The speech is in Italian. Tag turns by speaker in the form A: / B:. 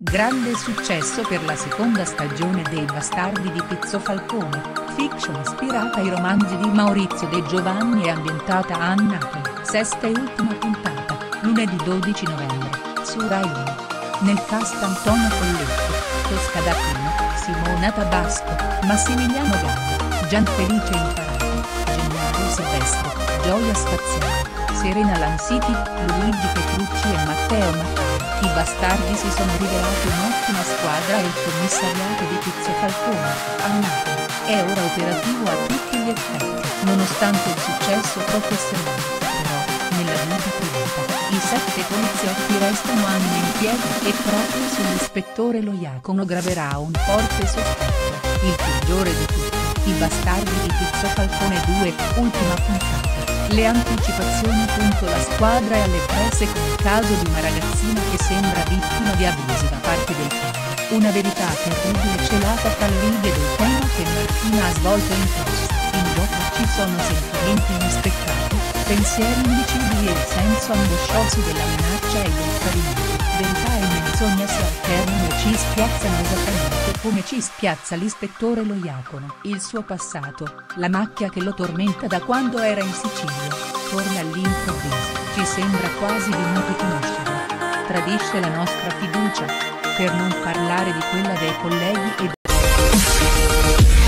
A: Grande successo per la seconda stagione dei Bastardi di Pizzo Falcone, fiction ispirata ai romanzi di Maurizio De Giovanni e ambientata a Napoli, sesta e ultima puntata, lunedì 12 novembre, su Rai 1. Nel cast Antonio Colletto, Tosca D'Aquino, Simona Tabasco, Massimiliano Gamba, Gianfelice Imparati, Gennaro Silvestro, Gioia Spaziale, Serena Lansiti, Luigi Petrucci e Matteo Mattei. I Bastardi si sono rivelati un'ottima squadra e il commissariato di Pizzo Falcone, a Napoli, è ora operativo a tutti gli effetti. Nonostante il successo professionale, però, nella vita privata, i 7 poliziotti restano anni in piedi e proprio sull'ispettore Lo Iacono graverà un forte sospetto, il peggiore di tutti, I Bastardi di Pizzo Falcone 2, ultima puntata. Le anticipazioni. La squadra è alle prese con il caso di una ragazzina che sembra vittima di abusi da parte del padre, una verità terribile celata tra le righe del tema che Martina ha svolto in post. In gioco ci sono sentimenti inaspettati, pensieri indicibili e il senso angoscioso della minaccia e del tradimento. Verità e menzogna si alternano e ci spiazzano esattamente come ci spiazza l'ispettore Lo Iacono. Il suo passato, la macchia che lo tormenta da quando era in Sicilia, torna all'improvviso, ci sembra quasi di non riconoscerlo. Tradisce la nostra fiducia, per non parlare di quella dei colleghi e